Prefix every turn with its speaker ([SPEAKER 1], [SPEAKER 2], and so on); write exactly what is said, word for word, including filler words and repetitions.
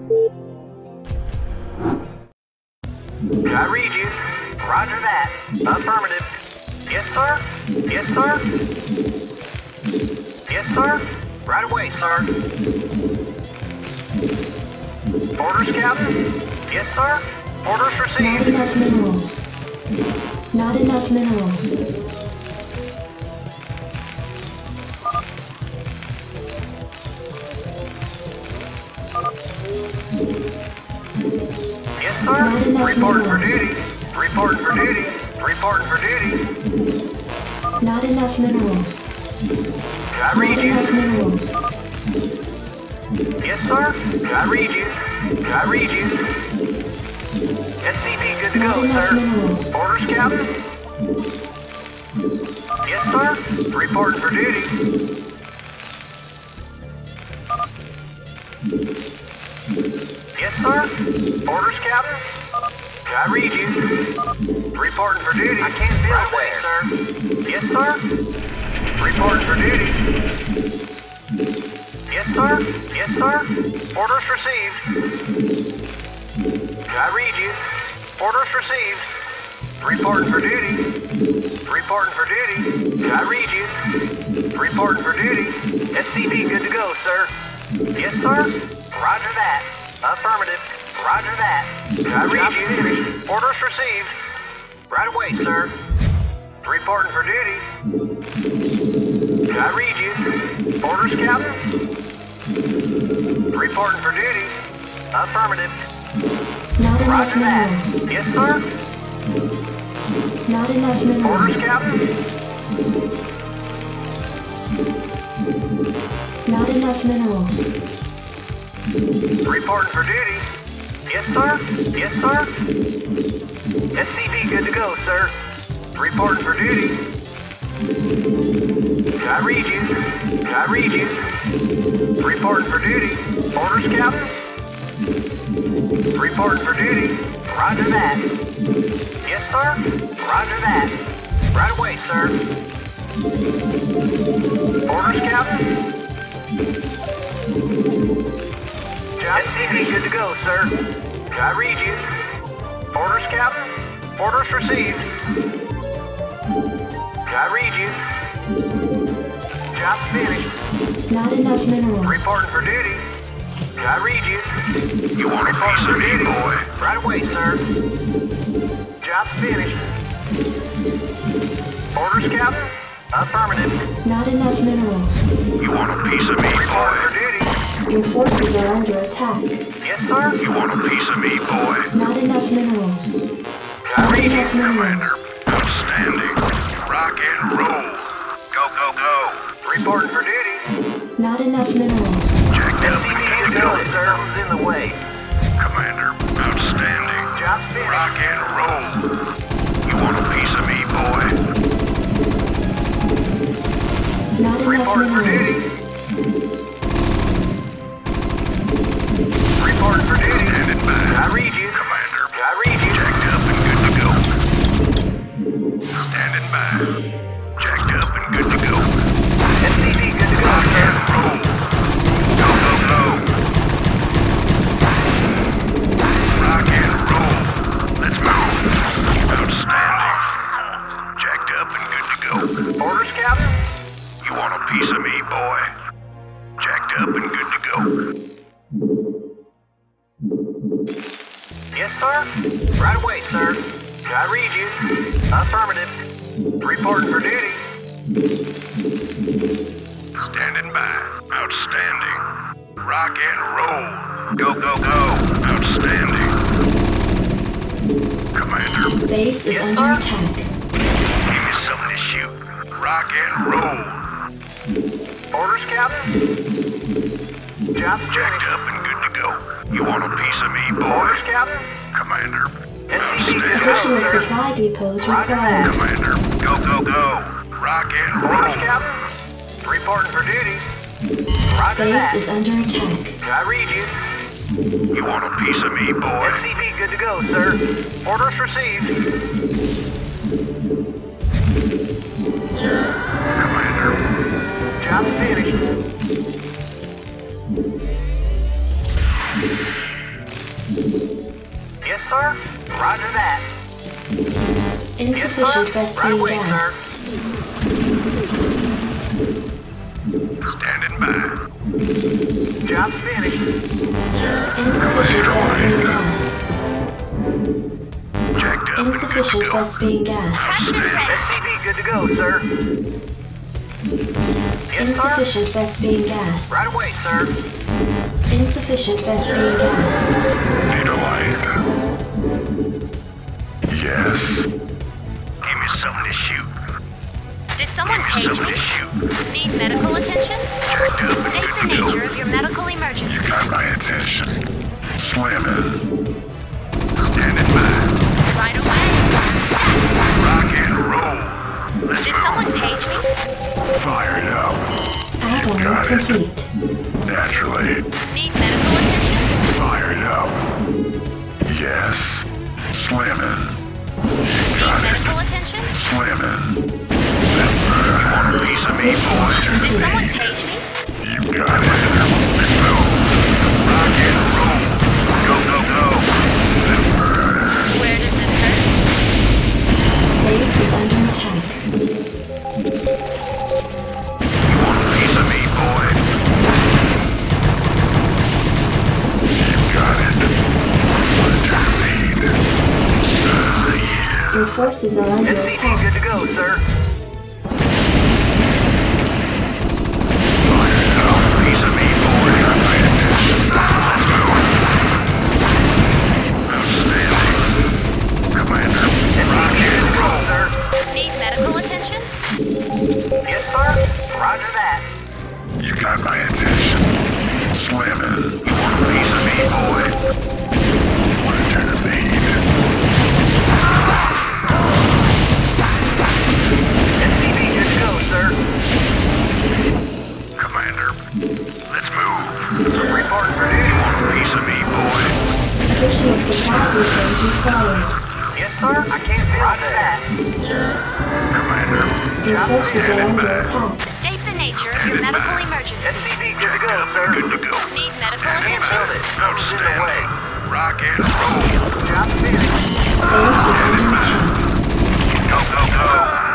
[SPEAKER 1] I read you. Roger that. Affirmative. Yes, sir. Yes, sir. Yes, sir. Right away, sir. Orders, Captain? Yes, sir. Orders
[SPEAKER 2] Not
[SPEAKER 1] received.
[SPEAKER 2] enough minerals. Not enough minerals.
[SPEAKER 1] Yes, sir.
[SPEAKER 2] Not enough
[SPEAKER 1] Reporting for
[SPEAKER 2] minerals.
[SPEAKER 1] duty. Reporting for duty. Reporting for duty.
[SPEAKER 2] Not enough minerals.
[SPEAKER 1] I
[SPEAKER 2] Not
[SPEAKER 1] read you.
[SPEAKER 2] enough minerals.
[SPEAKER 1] Yes, sir. I read you. I read you. S C V good to
[SPEAKER 2] Not
[SPEAKER 1] go,
[SPEAKER 2] enough
[SPEAKER 1] sir.
[SPEAKER 2] minerals.
[SPEAKER 1] Orders, Captain? Yes, sir. Reporting for duty. Yes, sir. Orders, Captain? I read you. Reporting for duty. I can't feel right away, sir. Yes, sir. Reporting for duty. Yes, sir. Yes, sir. Orders received. I read you. Orders received. Reporting for duty. Reporting for duty. I read you. Reporting for duty. S C V good to go, sir. Yes, sir. Roger that. Affirmative. Roger that. I read you. Orders received. Right away, sir. Reporting for duty. I read you. Orders, Captain? Reporting for duty. Affirmative.
[SPEAKER 2] Not enough
[SPEAKER 1] Roger that.
[SPEAKER 2] minerals.
[SPEAKER 1] Yes, sir.
[SPEAKER 2] Not enough
[SPEAKER 1] Orders,
[SPEAKER 2] minerals.
[SPEAKER 1] Captain?
[SPEAKER 2] Not enough minerals.
[SPEAKER 1] Reporting for duty. Yes, sir. Yes, sir. S C V good to go, sir. Reporting for duty. I read you. I read you. Reporting for duty. Orders, Captain? Reporting for duty. Roger that. Yes, sir. Roger that. Right away, sir. Orders, Captain? S C V good to go, sir. I read you. Orders, Captain? Orders received. I read you. Job's finished.
[SPEAKER 2] Not enough minerals.
[SPEAKER 1] Reporting for duty. I read you.
[SPEAKER 3] You want a piece of me, boy?
[SPEAKER 1] Right away, sir. Job's finished. Orders, Captain? Affirmative.
[SPEAKER 2] Not enough minerals.
[SPEAKER 3] You want a piece of me,
[SPEAKER 1] Reporting for
[SPEAKER 3] boy?
[SPEAKER 1] duty.
[SPEAKER 2] Your forces are under attack.
[SPEAKER 1] Yes, sir.
[SPEAKER 3] You want a piece of me, boy?
[SPEAKER 2] Not enough minerals.
[SPEAKER 1] I
[SPEAKER 2] Not
[SPEAKER 1] read
[SPEAKER 2] enough
[SPEAKER 1] you.
[SPEAKER 2] minerals.
[SPEAKER 3] Outstanding. Rock and roll. Go, go, go.
[SPEAKER 1] Reporting for duty.
[SPEAKER 2] Not enough minerals.
[SPEAKER 3] Jacked
[SPEAKER 1] S
[SPEAKER 3] up
[SPEAKER 1] C V
[SPEAKER 3] and
[SPEAKER 1] good
[SPEAKER 3] good
[SPEAKER 1] to
[SPEAKER 3] to
[SPEAKER 1] go,
[SPEAKER 3] go.
[SPEAKER 1] sir. Something's in the way.
[SPEAKER 3] Commander, outstanding.
[SPEAKER 1] Job's finished.
[SPEAKER 3] Rock and roll. You want a piece of me, boy?
[SPEAKER 2] Not enough
[SPEAKER 1] Reporting for
[SPEAKER 2] minerals.
[SPEAKER 1] duty. Reporting for duty.
[SPEAKER 3] Standing by.
[SPEAKER 1] I read you.
[SPEAKER 3] Commander,
[SPEAKER 1] I read you.
[SPEAKER 3] jacked up and good to go. Standing by. Jacked up and good to go.
[SPEAKER 1] S C V good to go,
[SPEAKER 3] Rock
[SPEAKER 1] sir.
[SPEAKER 3] and roll. Go, go, go. Rock and roll. Let's move. Outstanding. Jacked up and good to go.
[SPEAKER 1] Orders, Captain?
[SPEAKER 3] You want a piece of me, boy? Jacked up and good to go.
[SPEAKER 1] Yes, sir. Right away, sir. I read you. Affirmative. Reporting for duty.
[SPEAKER 3] Standing by. Outstanding. Rock and roll. Go, go, go. Outstanding. Commander,
[SPEAKER 2] Base is
[SPEAKER 1] Yes,
[SPEAKER 2] under
[SPEAKER 1] sir.
[SPEAKER 2] attack.
[SPEAKER 3] give me something to shoot. Rock and roll.
[SPEAKER 1] Orders, Captain? Job's
[SPEAKER 3] Jacked
[SPEAKER 1] finished.
[SPEAKER 3] up and good to go. You want a piece of me, boy?
[SPEAKER 1] Orders, Captain?
[SPEAKER 3] Commander,
[SPEAKER 1] S C V good to
[SPEAKER 3] outstanding.
[SPEAKER 1] go,
[SPEAKER 2] Additional
[SPEAKER 1] sir.
[SPEAKER 2] supply depots
[SPEAKER 1] Roger
[SPEAKER 2] required.
[SPEAKER 1] that.
[SPEAKER 3] Commander, go, go, go. Rock and
[SPEAKER 1] Orders,
[SPEAKER 3] roll.
[SPEAKER 1] Captain? Reporting for duty. Roger
[SPEAKER 2] Base
[SPEAKER 1] that.
[SPEAKER 2] is under attack.
[SPEAKER 1] I read you.
[SPEAKER 3] You want a piece of me, boy?
[SPEAKER 1] S C V good to go, sir. Orders received.
[SPEAKER 3] Commander,
[SPEAKER 1] Job's finished. sir. Roger that.
[SPEAKER 2] Insufficient
[SPEAKER 1] Yes, sir.
[SPEAKER 2] phosphine
[SPEAKER 1] Right away,
[SPEAKER 2] gas.
[SPEAKER 3] Standing by.
[SPEAKER 1] Job's finished.
[SPEAKER 2] Insufficient phosphine gas.
[SPEAKER 3] Jacked up
[SPEAKER 2] Insufficient
[SPEAKER 3] and good to go.
[SPEAKER 2] phosphine gas.
[SPEAKER 1] S C V good to go, sir. Yes,
[SPEAKER 2] Insufficient phosphine gas.
[SPEAKER 1] sir. Right away, sir.
[SPEAKER 2] Insufficient phosphine gas.
[SPEAKER 3] Need a light? Yes. Give me something to shoot.
[SPEAKER 4] Did someone
[SPEAKER 3] Give me
[SPEAKER 4] page
[SPEAKER 3] something
[SPEAKER 4] me?
[SPEAKER 3] to shoot.
[SPEAKER 4] Need medical attention?
[SPEAKER 3] Jacked up and
[SPEAKER 4] State the
[SPEAKER 3] good to
[SPEAKER 4] nature
[SPEAKER 3] go.
[SPEAKER 4] of your medical emergency.
[SPEAKER 3] Got my attention. Slamming. Standing by.
[SPEAKER 4] Right away.
[SPEAKER 3] Rock and roll. Let's
[SPEAKER 4] Did
[SPEAKER 3] go.
[SPEAKER 4] someone page me?
[SPEAKER 3] Fired up.
[SPEAKER 2] Add-on
[SPEAKER 3] Got it.
[SPEAKER 2] complete.
[SPEAKER 3] Naturally.
[SPEAKER 4] Need medical attention?
[SPEAKER 3] Fired up. Yes. Slamming.
[SPEAKER 4] Need
[SPEAKER 3] Got it.
[SPEAKER 4] medical attention?
[SPEAKER 3] Slamming. That's better. You want a piece of me, boy?
[SPEAKER 2] Research
[SPEAKER 4] Did
[SPEAKER 2] complete.
[SPEAKER 4] someone page me?
[SPEAKER 3] You got it. Let's go. Rock and roll. Go, go, go. Let's burn.
[SPEAKER 4] Where does it hurt?
[SPEAKER 2] Base is under attack.
[SPEAKER 3] You want a piece of me, boy? You got it. Want to lead? Ah, yeah.
[SPEAKER 2] Your forces are under
[SPEAKER 1] S C V
[SPEAKER 2] attack.
[SPEAKER 1] good to go, sir.
[SPEAKER 3] Fired up. Piece of me, boy. Got my attention. Let's go. Outstanding. Commander. Rock and roll.
[SPEAKER 1] Sir.
[SPEAKER 4] Need medical attention?
[SPEAKER 1] Yes, sir. Roger that.
[SPEAKER 3] You got my attention. Slamming. You want a piece of me, boy? Want to turn the lead?
[SPEAKER 1] S C V good to go, sir.
[SPEAKER 3] Commander, let's move.
[SPEAKER 1] Reporting for
[SPEAKER 3] You
[SPEAKER 1] duty.
[SPEAKER 3] want a piece of me, boy?
[SPEAKER 2] Additional supply depots required.
[SPEAKER 1] Yes, sir. I can't feel Roger that.
[SPEAKER 3] Commander,
[SPEAKER 2] Your forces are under attack.
[SPEAKER 4] State the nature of your medical emergency.
[SPEAKER 1] S C V good to go,
[SPEAKER 3] up
[SPEAKER 1] sir.
[SPEAKER 3] and good to go.
[SPEAKER 4] Need medical
[SPEAKER 1] Can't
[SPEAKER 4] attention?
[SPEAKER 1] feel it. Moves in the way.
[SPEAKER 3] Outstanding. Rock and roll.
[SPEAKER 1] Job's finished.
[SPEAKER 2] Base is under attack.
[SPEAKER 3] Go, go, go.